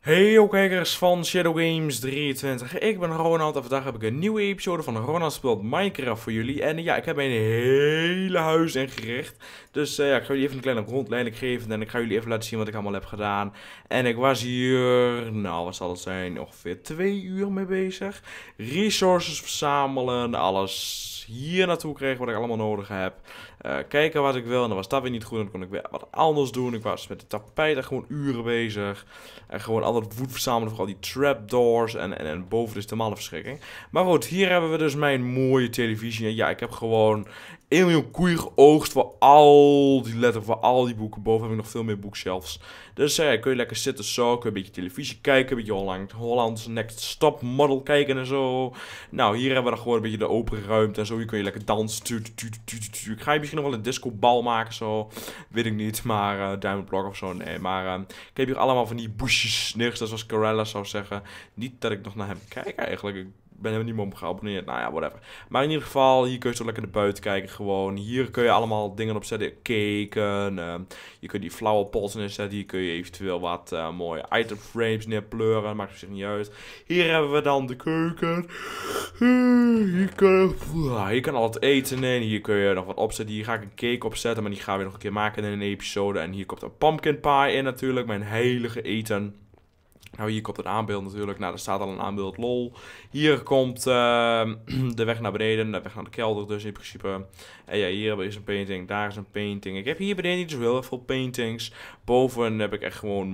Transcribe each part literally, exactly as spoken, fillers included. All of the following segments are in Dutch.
Hey yo kijkers van Shadow Games drieëntwintig, ik ben Ronald en vandaag heb ik een nieuwe episode van Ronald speelt Minecraft voor jullie. En ja, ik heb mijn hele huis ingericht. Dus uh, ja, ik ga jullie even een kleine rondleiding geven en ik ga jullie even laten zien wat ik allemaal heb gedaan. En ik was hier, nou wat zal het zijn, ongeveer twee uur mee bezig. Resources verzamelen, alles hier naartoe krijgen wat ik allemaal nodig heb. Uh, kijken wat ik wil en dan was dat weer niet goed en dan kon ik weer wat anders doen. Ik was met de tapijt gewoon uren bezig. En gewoon altijd woed verzamelen voor al die trapdoors en, en, en boven dus de mannenverschrikking. Maar goed, hier hebben we dus mijn mooie televisie. En ja, ik heb gewoon één miljoen koeien geoogst voor al die letters, voor al die boeken. Boven heb ik nog veel meer bookshelves. Dus uh, kun je lekker zitten zo, kun je een beetje televisie kijken, een beetje Holland, Holland's Next Top Model kijken en zo. Nou, hier hebben we dan gewoon een beetje de open ruimte en zo. Hier kun je lekker dansen. Ik ga je misschien nog wel een discobal maken, zo. Weet ik niet, maar uh, Diamond Block of zo, nee. Maar uh, ik heb hier allemaal van die bushes niks, zoals Corella zou zeggen. Niet dat ik nog naar hem kijk eigenlijk. Ik ben helemaal niet meer op geabonneerd. Nou ja, whatever. Maar in ieder geval, hier kun je zo lekker naar buiten kijken gewoon. Hier kun je allemaal dingen op zetten. Keken. Uh, je kunt die flower pots neerzetten. Hier kun je eventueel wat uh, mooie item frames neerpleuren. Maakt zich niet uit. Hier hebben we dan de keuken. Hier kun je, hier kan al wat eten in. Hier kun je nog wat opzetten. Hier ga ik een cake opzetten. Maar die gaan we nog een keer maken in een episode. En hier komt een pumpkin pie in natuurlijk. Mijn heilige eten. Nou, hier komt een aanbeeld natuurlijk. Nou, er staat al een aanbeeld, lol. Hier komt uh, de weg naar beneden, de weg naar de kelder dus in principe. En ja, hier is een painting, daar is een painting. Ik heb hier beneden niet zo heel erg veel paintings. Boven heb ik echt gewoon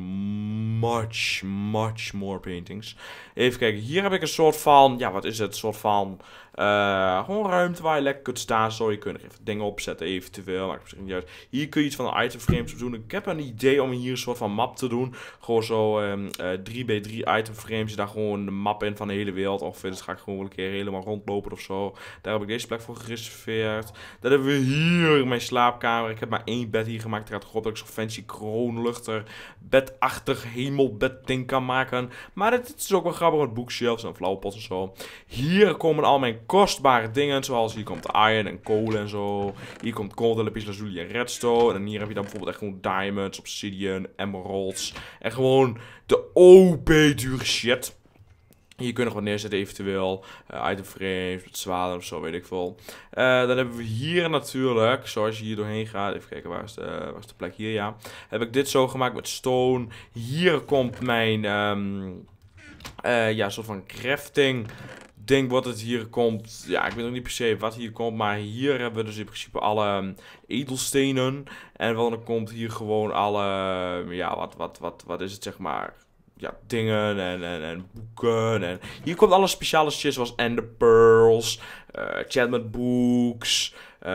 much, much more paintings. Even kijken, hier heb ik een soort van, ja, wat is het? Een soort van, uh, gewoon ruimte waar je lekker kunt staan. Zo, je kunt er even dingen opzetten eventueel. Maakt misschien niet uit. Hier kun je iets van de item frames op doen. Ik heb een idee om hier een soort van map te doen. Gewoon zo um, uh, drie bij drie item frames. Daar gewoon de map in van de hele wereld. Of dus ga ik gewoon wel een keer helemaal rondlopen of zo. Daar heb ik deze plek voor gereserveerd. Dan hebben we hier mijn slaapkamer. Ik heb maar één bed hier gemaakt. Ik had gehoopt dat ik zo'n fancy kroonluchter bedachtig hemelbed ding kan maken. Maar het is ook wel grappig met bookshelves en flowerpots en zo. Hier komen al mijn kostbare dingen. Zoals hier komt iron en kolen en zo. Hier komt gold, lapis lazuli en redstone. En hier heb je dan bijvoorbeeld echt gewoon diamonds, obsidian, emeralds. En gewoon de O P dure shit. Hier kun je nog wat neerzetten eventueel. Uh, item frames, zwaarden of zo, weet ik veel. Uh, dan hebben we hier natuurlijk, zoals je hier doorheen gaat. Even kijken, waar is, de, waar is de plek hier? Ja. Heb ik dit zo gemaakt met stone. Hier komt mijn, um, uh, ja, soort van crafting ding wat het hier komt. Ja, ik weet nog niet per se wat hier komt. Maar hier hebben we dus in principe alle um, edelstenen. En dan komt hier gewoon alle, uh, ja, wat, wat, wat, wat is het zeg maar... Ja, dingen en, en, en boeken. En hier komt alle speciale shit zoals Ender Pearls, uh, enchantment books,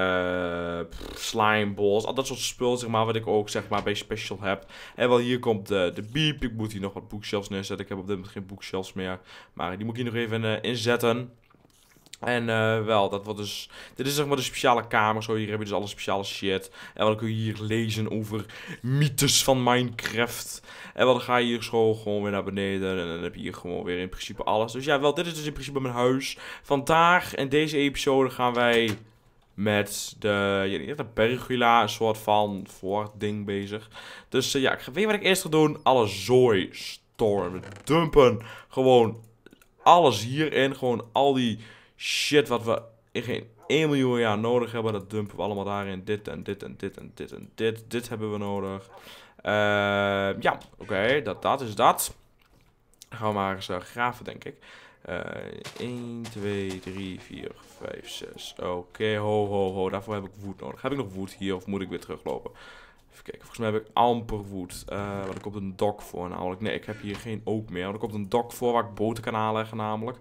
uh, slime balls. Al dat soort spul, zeg maar, wat ik ook zeg maar bij special heb. En wel hier komt de, de beep. Ik moet hier nog wat bookshelves neerzetten. Ik heb op dit moment geen bookshelves meer. Maar die moet ik hier nog even uh, inzetten. En uh, wel, dat wordt dus... Dit is zeg maar de speciale kamer. Zo, hier heb je dus alle speciale shit. En dan kun je hier lezen over mythes van Minecraft. En dan ga je hier zo gewoon weer naar beneden. En dan heb je hier gewoon weer in principe alles. Dus ja, wel, dit is dus in principe mijn huis. Vandaag in deze episode gaan wij met de, ja, de pergola, een soort van voording bezig. Dus uh, ja, ik weet wat ik eerst ga doen. Alle zooi stormen, dumpen. Gewoon alles hierin. Gewoon al die... shit wat we in geen één miljoen jaar nodig hebben. Dat dumpen we allemaal daarin. Dit en dit en dit en dit en dit. Dit hebben we nodig. Uh, ja, oké. Okay, dat, dat is dat. Dan gaan we maar eens uh, graven, denk ik. Uh, één, twee, drie, vier, vijf, zes. Oké, okay, ho, ho, ho. Daarvoor heb ik wood nodig. Heb ik nog wood hier of moet ik weer teruglopen? Even kijken. Volgens mij heb ik amper wood. Uh, want er komt een dok voor namelijk. Nee, ik heb hier geen oak meer. Want er komt een dok voor waar ik boten kan aanleggen namelijk.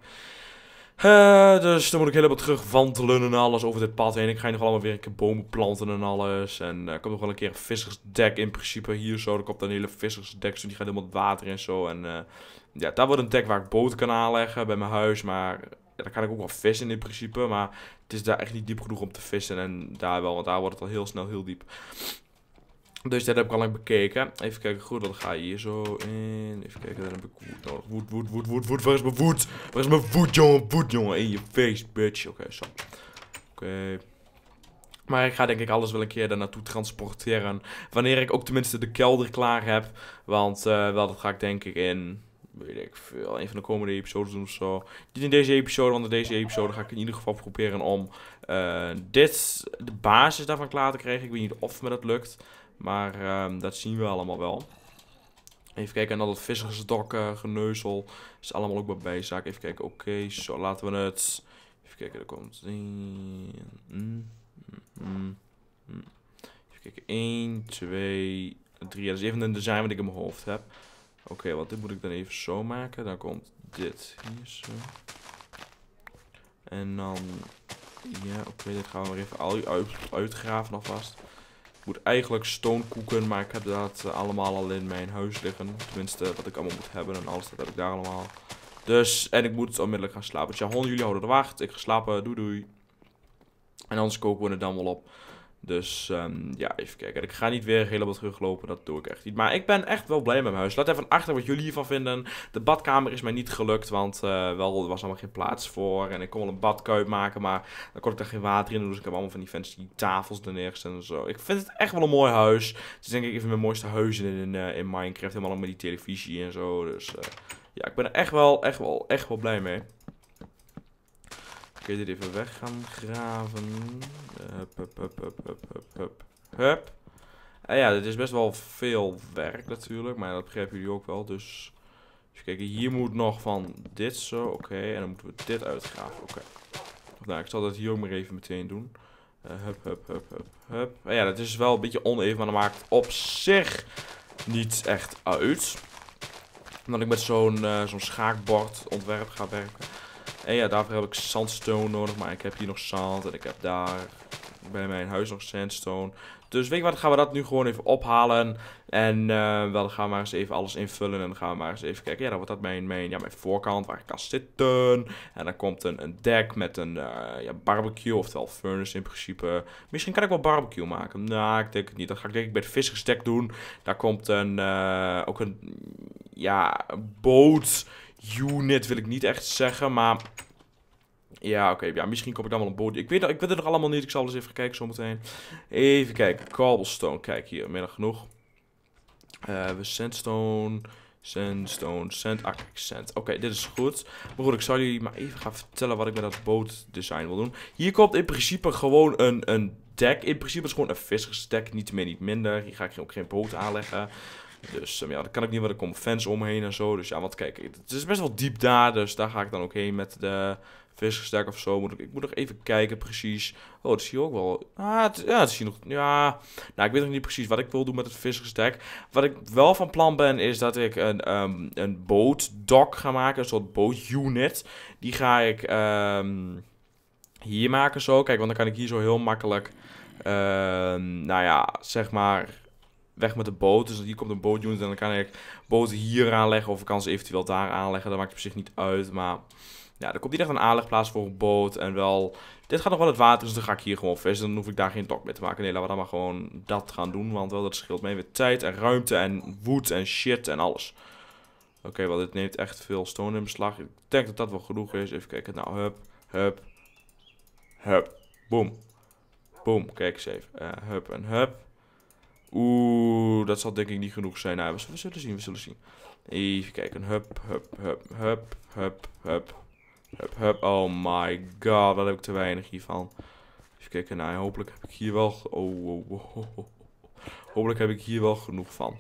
Uh, dus dan moet ik helemaal terug wandelen en alles over dit pad heen. Ik ga nog allemaal weer een keer bomen planten en alles. En er uh, komt nog wel een keer een vissersdek in principe hier zo. Er komt een hele vissersdek, zo die gaat helemaal het water in zo. En uh, ja, daar wordt een dek waar ik boten kan aanleggen bij mijn huis. Maar ja, daar kan ik ook wel vissen in principe. Maar het is daar echt niet diep genoeg om te vissen. En daar wel, want daar wordt het al heel snel heel diep. Dus dat heb ik al lang bekeken. Even kijken, goed, dan ga je hier zo in. Even kijken, dan heb ik woed nodig. Woed, woed, woed, woed, woed. Waar is mijn woed? Waar is mijn woed, jongen? Woed, jongen. In je face, bitch. Oké, okay, zo. Oké. Okay. Maar ik ga denk ik alles wel een keer daar naartoe transporteren. Wanneer ik ook tenminste de kelder klaar heb. Want uh, wel, dat ga ik denk ik in... weet ik veel, een van de komende episodes doen of zo. Niet in deze episode, want in deze episode ga ik in ieder geval proberen om uh, dit, de basis daarvan klaar te krijgen. Ik weet niet of me dat lukt, maar um, dat zien we allemaal wel. Even kijken, en al dat vissersdok uh, geneuzel is allemaal ook bij bijzaak. Even kijken, oké, okay, zo laten we het. Even kijken, er komt. Mm, mm, mm, mm. Even kijken, één, twee, drie. Ja, dat is even een design wat ik in mijn hoofd heb. Oké, okay, want dit moet ik dan even zo maken. Dan komt dit hier zo. En dan. Ja, oké, okay, dit gaan we weer even al uit, uitgraven alvast. Ik moet eigenlijk stonekoeken, maar ik heb dat uh, allemaal al in mijn huis liggen. Tenminste, wat ik allemaal moet hebben en alles, dat heb ik daar allemaal. Dus, en ik moet onmiddellijk gaan slapen. Dus ja, honden, jullie houden de wacht. Ik ga slapen, doei doei. En anders koken we het dan wel op. Dus um, ja, even kijken. Ik ga niet weer helemaal teruglopen, dat doe ik echt niet. Maar ik ben echt wel blij met mijn huis. Laat even achter wat jullie hiervan vinden. De badkamer is mij niet gelukt, want uh, wel, er was allemaal geen plaats voor. En ik kon wel een badkuip maken, maar dan kon ik er geen water in doen. Dus ik heb allemaal van die fancy tafels er neergezet en zo. Ik vind het echt wel een mooi huis. Het is denk ik even mijn mooiste huis in, in, uh, in Minecraft. Helemaal ook met die televisie en zo. Dus uh, ja, ik ben er echt wel, echt wel, echt wel blij mee. Kun je dit even weg gaan graven. Hup, hup, hup, hup, hup, hup, hup. Hup. En ja, dit is best wel veel werk natuurlijk. Maar dat begrijpen jullie ook wel. Dus even kijken. Hier moet nog van dit zo. Oké. Okay, en dan moeten we dit uitgraven. Oké. Okay. Nou, ik zal dat hier ook maar even meteen doen. Uh, hup, hup, hup, hup, hup. En ja, dat is wel een beetje oneven. Maar dat maakt op zich niet echt uit. Omdat ik met zo'n uh, zo'n schaakbord ontwerp ga werken. En ja, daarvoor heb ik sandstone nodig, maar ik heb hier nog zand en ik heb daar bij mijn huis nog sandstone. Dus weet je wat, gaan we dat nu gewoon even ophalen. En uh, wel, dan gaan we maar eens even alles invullen en dan gaan we maar eens even kijken. Ja, dan wordt dat mijn, mijn, ja, mijn voorkant waar ik kan zitten. En dan komt een, een dek met een uh, ja, barbecue, oftewel furnace in principe. Misschien kan ik wel barbecue maken. Nou, ik denk het niet. Dat ga ik denk ik bij het vissersdek doen. Daar komt een, uh, ook een, ja, boot... unit wil ik niet echt zeggen, maar ja, oké, okay, ja, misschien kom ik dan wel een boot. Ik weet, ik weet het nog allemaal niet, ik zal eens even kijken zometeen. Even kijken, cobblestone, kijk hier, meer dan genoeg. Uh, we sandstone, sandstone, sand, ah, sand. Oké, okay, dit is goed. Maar goed, ik zal jullie maar even gaan vertellen wat ik met dat bootdesign wil doen. Hier komt in principe gewoon een, een dek. In principe is het gewoon een vissersdek, niet meer, niet minder. Hier ga ik ook geen boot aanleggen. Dus um, ja, dat kan ik niet, want er komt fans omheen en zo. Dus ja, want kijk, het is best wel diep daar. Dus daar ga ik dan ook heen met de vissersdek of zo. Moet ik, ik moet nog even kijken precies. Oh, dat zie je ook wel. Ah, het, ja, dat zie je nog. Ja, nou, ik weet nog niet precies wat ik wil doen met het vissersdek. Wat ik wel van plan ben, is dat ik een, um, een bootdock ga maken. Een soort bootunit. Die ga ik um, hier maken zo. Kijk, want dan kan ik hier zo heel makkelijk, uh, nou ja, zeg maar... weg met de boot. Dus hier komt een bootunit en dan kan ik boten hier aanleggen. Of ik kan ze eventueel daar aanleggen. Dat maakt op zich niet uit. Maar ja, er komt hier echt een aanlegplaats voor een boot. En wel, dit gaat nog wel het water. Dus dan ga ik hier gewoon vissen. Dan hoef ik daar geen dock mee te maken. Nee, laten we dan maar gewoon dat gaan doen. Want wel, dat scheelt mee weer tijd en ruimte en wood en shit en alles. Oké, okay, wel, dit neemt echt veel stone in beslag. Ik denk dat dat wel genoeg is. Even kijken. Nou, hup, hup, hup. Boom. Boom. Kijk eens even. Uh, hup en hup. Oeh, dat zal denk ik niet genoeg zijn. Nou, we, we zullen zien, we zullen zien. Even kijken. Hup, hup, hup, hup, hup, hup, hup, hup. Oh my god, wat heb ik te weinig hiervan. Even kijken, nou, hopelijk heb ik hier wel... Oh, oh, oh, oh, oh. Hopelijk heb ik hier wel genoeg van.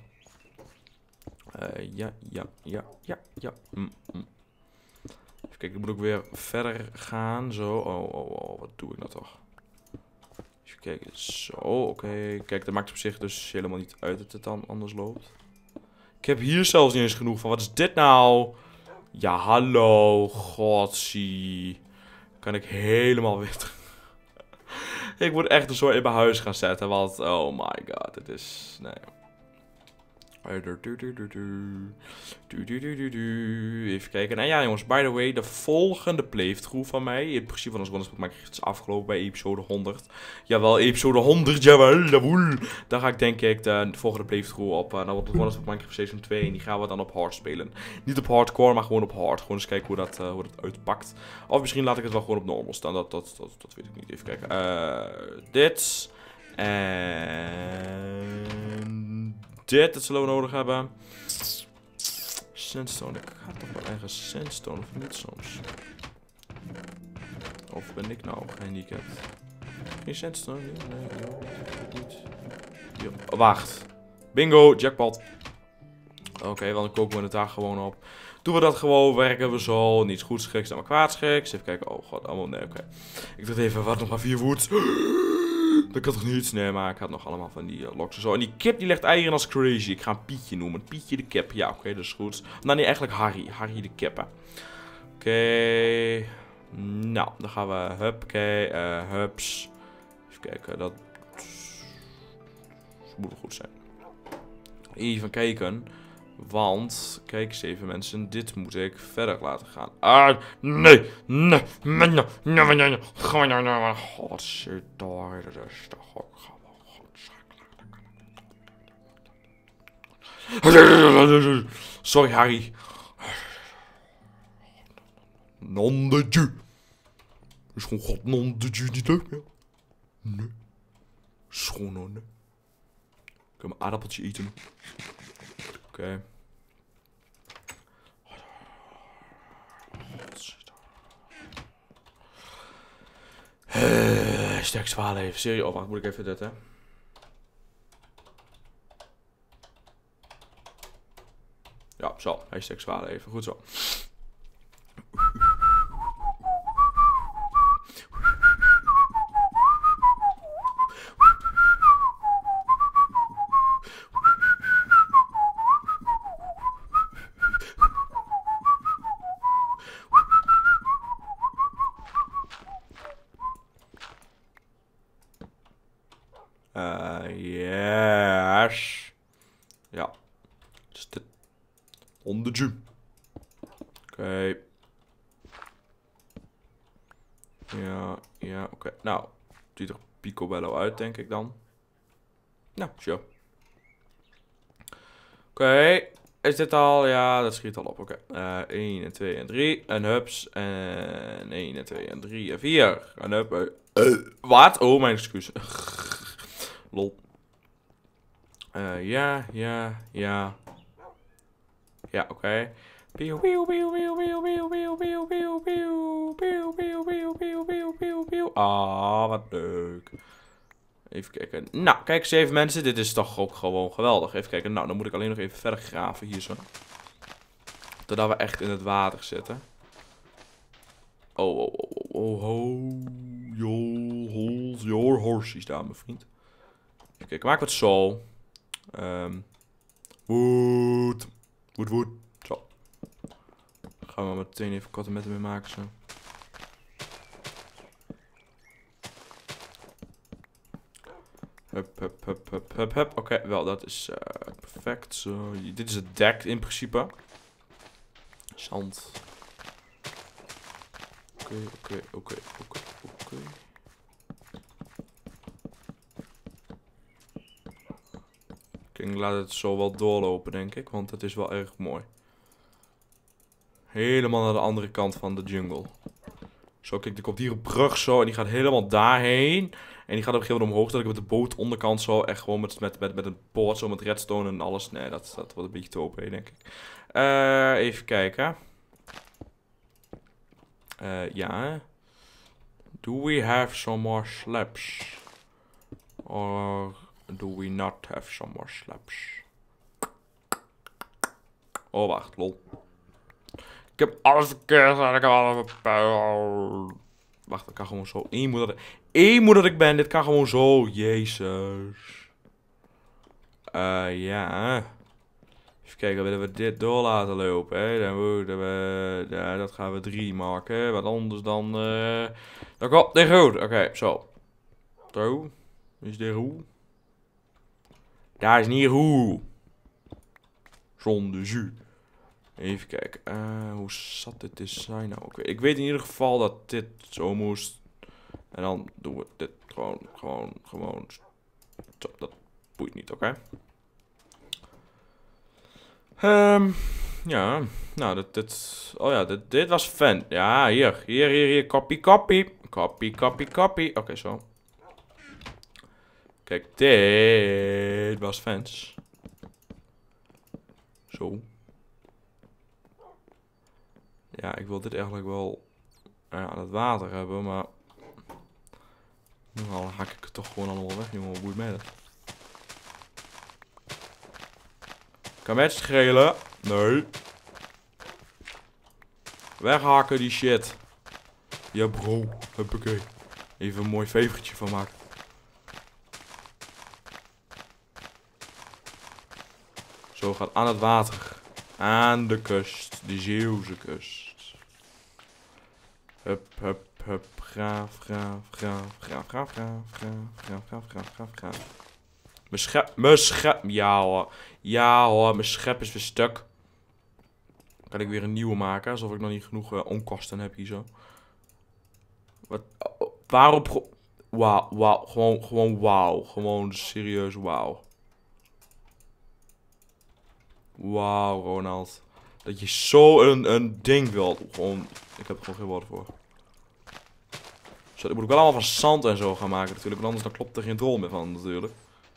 Uh, ja, ja, ja, ja, ja. Mm, mm. Even kijken, ik moet ook weer verder gaan. Zo, oh, oh, oh, wat doe ik nou toch? Even kijken, zo, oké. Okay. Kijk, dat maakt op zich dus helemaal niet uit dat het dan anders loopt. Ik heb hier zelfs niet eens genoeg van. Wat is dit nou? Ja, hallo. Godsie. Kan ik helemaal weer... Ik moet echt een soort in mijn huis gaan zetten. Want, oh my god, het is... Nee. Even kijken. Nou ja, jongens, by the way, de volgende playthrough van mij. In principe van ons rondes maak ik het afgelopen bij episode honderd. Jawel, episode honderd, jawel, jawel. Dan ga ik denk ik de volgende playthrough op. Uh, dan wordt het rondes van Minecraft Seizoen twee. En die gaan we dan op hard spelen. Niet op hardcore, maar gewoon op hard. Gewoon eens kijken hoe dat, uh, hoe dat uitpakt. Of misschien laat ik het wel gewoon op normal staan. Dat, dat, dat, dat weet ik niet. Even kijken. Uh, dit. En... dit, dat zullen we nodig hebben. sandstone. Ik ga toch wel ergens sandstone of niet soms. Of ben ik nou gehandicapt? Geen sandstone? Nee, nee, nee, niet. Hier. Oh, wacht. Bingo, jackpot. Oké, okay, want dan koken we het daar gewoon op. Doen we dat gewoon, werken we zo. Niets goeds schiks, maar kwaad schiks. Even kijken, oh god, allemaal, nee, oké. Okay. Ik dacht even, wat, nog maar vier woods. Dat kan toch niets? Nee, maar ik had nog allemaal van die uh, loks en zo. En die kip die legt eieren als crazy. Ik ga een Pietje noemen. Pietje de kip. Ja, oké, okay, dat is goed. Nou, nee, eigenlijk Harry. Harry de kip, hè. Oké. Okay. Nou, dan gaan we, huppakee, uh, hups. Even kijken, dat moet goed zijn. Even kijken. Want, kijk eens even mensen, dit moet ik verder laten gaan. Ah, nee, nee, nee, nee, nee, nee, nee. Godzijdank, dat is toch ook gewoon godzakelijk. Sorry, Harry. Non-de-ju. Is gewoon god non-de-ju niet leuk, meer? Nee. Schoon, hoor, nee. Ik kan mijn aardappeltje eten. Oké. Okay. Uh, sterk zwaar even. Serieus, oh wacht, moet ik even dit, hè. Ja, zo. Hashtag zwaar even. Goed zo. Uh, yes. Ja. Dus dit. On the gym. Oké. Okay. Ja, ja, oké. Okay. Nou, ziet er picobello uit, denk ik dan. Nou, sure. Oké. Okay. Is dit al? Ja, dat schiet al op. Oké. Okay. Uh, één en twee en drie. En hups. En één en twee en drie en vier. En hup. Uh, uh, wat? Oh, mijn excuus. Lol. Uh, ja, ja, ja. Ja, oké. Okay. Ah, wat leuk. Even kijken. Nou, kijk eens even mensen. Dit is toch ook gewoon geweldig. Even kijken. Nou, dan moet ik alleen nog even verder graven hier zo. Totdat we echt in het water zitten. Oh, oh, oh, oh, oh. Yo, holes, your horsies daar, mijn vriend. Even kijken, maak het zo. Um, wood. Wood, wood. Zo. Dan gaan we meteen even korte metten mee maken zo. Hup, hup, hup, hup, hup, hup. Oké, okay, wel, dat is uh, perfect. Zo. Dit is het dek in principe. Zand. Oké, oké, oké, oké, oké. Ik laat het zo wel doorlopen, denk ik. Want het is wel erg mooi. Helemaal naar de andere kant van de jungle. Zo, kijk, er komt hier een brug zo. En die gaat helemaal daarheen. En die gaat op een gegeven moment omhoog. Dat ik met de boot onderkant zo. Echt gewoon met, met, met, met een poort zo. Met redstone en alles. Nee, dat, dat wordt een beetje te open, denk ik. Uh, even kijken. Uh, ja. Do we have some more slabs? Or do we not have some more slabs? Oh, wacht, lol. Ik heb alles verkeerd gedaan. Ik heb alles verkeerd. Wacht, ik kan gewoon zo. Eén moet dat ik, Eén moet dat ik ben. Dit kan gewoon zo. Jezus. Uh, ja. Even kijken, willen we dit door laten lopen? Hè? Dan moeten we. Ja, dat gaan we drie maken. Wat anders dan. Uh, dan komt dit goed. Oké, okay, zo. Zo. Is dit hoe? Daar is niet hoe. Zonder jus. Even kijken. Uh, hoe zat dit design nou? Okay. Ik weet in ieder geval dat dit zo moest. En dan doen we dit gewoon, gewoon, gewoon. Zo, dat boeit niet, oké? Okay? Um, ja, nou, dit, dit, oh ja, dit, dit was fan. Ja, hier, hier, hier, hier, copy, copy. Copy, copy, copy. Oké, okay, zo. Kijk, dit was fans. Zo. Ja, ik wil dit eigenlijk wel uh, aan het water hebben, maar... Nou, dan haak ik het toch gewoon allemaal weg, jongen. Hoe boeit mij dat? Kan mij het schelen? Nee. Weghaken die shit. Ja bro, huppakee. Even een mooi vevertje van maken. Zo, gaat aan het water. Aan de kust. De Zeeuwse kust. Hup, hup, hup. Graaf, graaf, graaf, graaf, graaf, graaf, graaf, graaf, graaf, graaf, graaf, graaf. Mijn schep, mijn schep. Ja hoor. Ja hoor, mijn schep is weer stuk. Kan ik weer een nieuwe maken, alsof ik nog niet genoeg uh, onkosten heb hier zo. Wat, oh, waarom... Wauw, wauw, gewoon, gewoon wauw. Gewoon serieus wauw. Wauw, Ronald. Dat je zo een, een ding wilt. Gewoon, ik heb er gewoon geen woorden voor. Zo, ik moet ook wel allemaal van zand en zo gaan maken natuurlijk. Want anders dan klopt er geen drol meer van natuurlijk.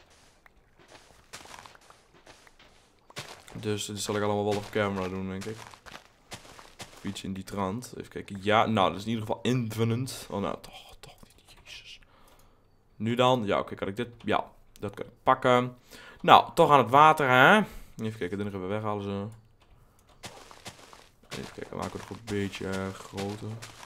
Dus dit zal ik allemaal wel op camera doen, denk ik. Of iets in die trant. Even kijken. Ja, nou, dat is in ieder geval infinite. Oh, nou, toch, toch niet. Jezus. Nu dan. Ja, oké, okay, kan ik dit... Ja, dat kan ik pakken. Nou, toch aan het water, hè. Even kijken, dit nog even weghalen zo. Even kijken, maken we het nog een beetje uh, groter.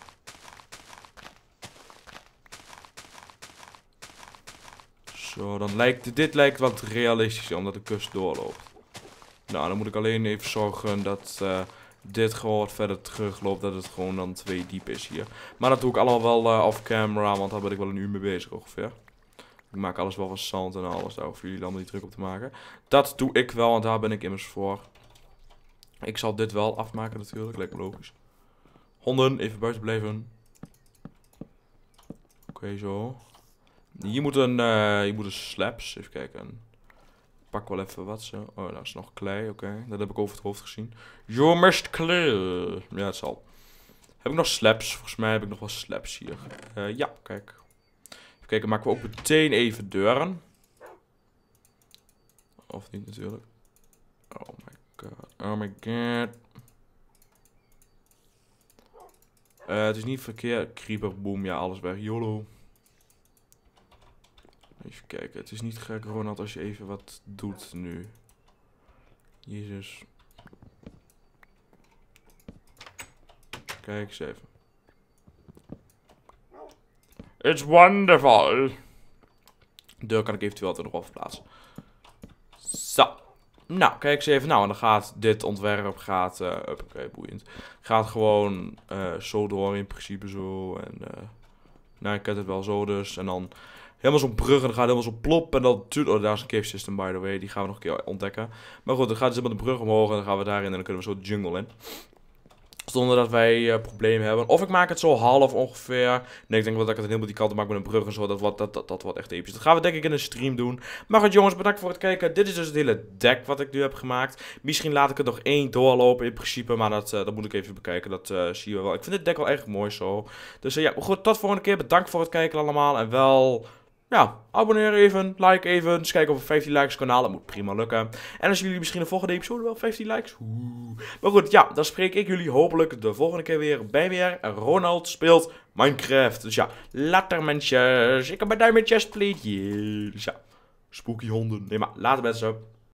Zo, dan lijkt... Dit lijkt wat realistischer, omdat de kust doorloopt. Nou, dan moet ik alleen even zorgen dat uh, dit gewoon wat verder terugloopt. Dat het gewoon dan twee diep is hier. Maar dat doe ik allemaal wel uh, off camera, want daar ben ik wel een uur mee bezig ongeveer. Ik maak alles wel van zand en alles. Daar hoeven jullie allemaal niet druk op te maken. Dat doe ik wel, want daar ben ik immers voor. Ik zal dit wel afmaken natuurlijk, lijkt me logisch. Honden, even buiten blijven. Oké, okay, zo. Hier moet een, uh, hier moet een slaps, even kijken. Pak wel even wat zo. Oh, daar is nog klei, oké. Okay. Dat heb ik over het hoofd gezien. You must clear. Ja, het zal. Heb ik nog slaps? Volgens mij heb ik nog wel slaps hier. Uh, ja, kijk. Even kijken, maken we ook meteen even deuren. Of niet natuurlijk. Oh my god. Oh my god. Uh, het is niet verkeerd. Creeper, boom, ja, alles weg. YOLO. Even kijken, het is niet gek, Ronald, als je even wat doet nu. Jezus. Kijk eens even. It's wonderful. De deur kan ik eventueel altijd nog wel verplaatsen. Zo. Nou, kijk eens even. Nou, en dan gaat dit ontwerp, gaat, uh, oké, okay, boeiend. Gaat gewoon uh, zo door in principe zo. En, uh, nou, ik ken het wel zo dus. En dan... Helemaal zo'n brug en dan gaat helemaal zo plop. En dan... Oh, daar is een cave system, by the way. Die gaan we nog een keer ontdekken. Maar goed, dan gaat dus helemaal de brug omhoog. En dan gaan we daarin en dan kunnen we zo de jungle in. Zonder dat wij uh, problemen hebben. Of ik maak het zo half ongeveer. Nee, ik denk wel dat ik het helemaal die kant maak met een brug en zo. Dat wordt, dat, dat, dat wordt echt episch. Dat gaan we denk ik in een stream doen. Maar goed jongens, bedankt voor het kijken. Dit is dus het hele deck wat ik nu heb gemaakt. Misschien laat ik het nog één doorlopen in principe. Maar dat, uh, dat moet ik even bekijken. Dat uh, zien we wel. Ik vind dit deck wel echt mooi zo. Dus uh, ja, goed. Tot volgende keer. Bedankt voor het kijken allemaal. En wel... Ja, abonneer even, like even, dus kijk op vijftien likes kanaal, dat moet prima lukken. En als jullie misschien de volgende episode wel vijftien likes, oeh. Maar goed, ja, dan spreek ik jullie hopelijk de volgende keer weer bij weer. Ronald speelt Minecraft. Dus ja, later mensjes, ik heb mijn duimetjes, please. Dus ja, spooky honden. Nee, maar later mensen.